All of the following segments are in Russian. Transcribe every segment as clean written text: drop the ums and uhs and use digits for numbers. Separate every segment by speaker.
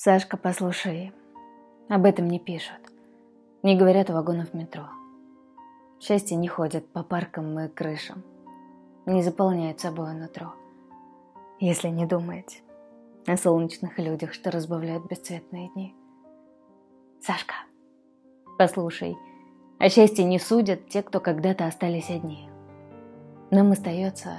Speaker 1: Сашка, послушай, об этом не пишут. Не говорят у вагонов метро. Счастье не ходит по паркам и крышам. Не заполняет собой нутро. Если не думать о солнечных людях, что разбавляют бесцветные дни. Сашка, послушай, о счастье не судят те, кто когда-то остались одни. Нам остается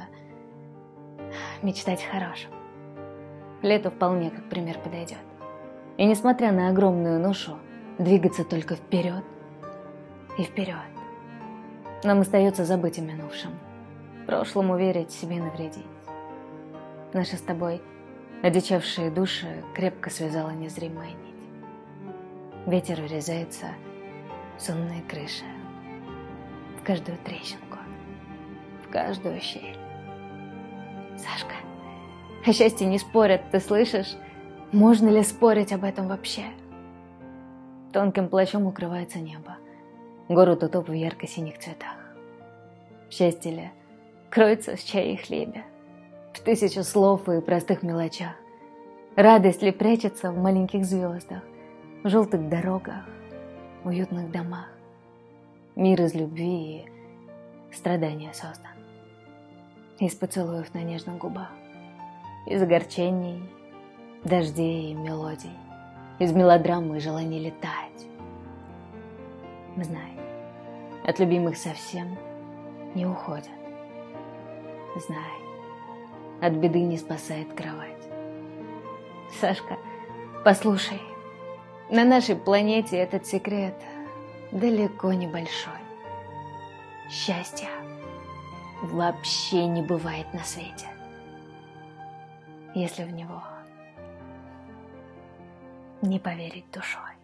Speaker 1: мечтать о хорошем. Лето вполне как пример подойдет. И несмотря на огромную ношу, двигаться только вперед и вперед. Нам остается забыть о минувшем. Прошлому верить, себе навредить. Наши с тобой одичавшие души крепко связала незримая нить. Ветер врезается в сонные крыши, в каждую трещинку, в каждую щель. Сашка, о счастье не спорят, ты слышишь? Можно ли спорить об этом вообще? Тонким плащом укрывается небо, город утоп в ярко-синих цветах. Счастье ли кроется в чае и хлебе, в тысячу слов и простых мелочах? Радость ли прячется в маленьких звездах, в желтых дорогах, уютных домах? Мир из любви и страдания создан. Из поцелуев на нежных губах, из огорчений, дождей и мелодий, из мелодрамы и желания летать. Знай, от любимых совсем не уходят. Знай, от беды не спасает кровать. Сашка, послушай, на нашей планете этот секрет далеко не большой. Счастья вообще не бывает на свете, если в него не поверить душой.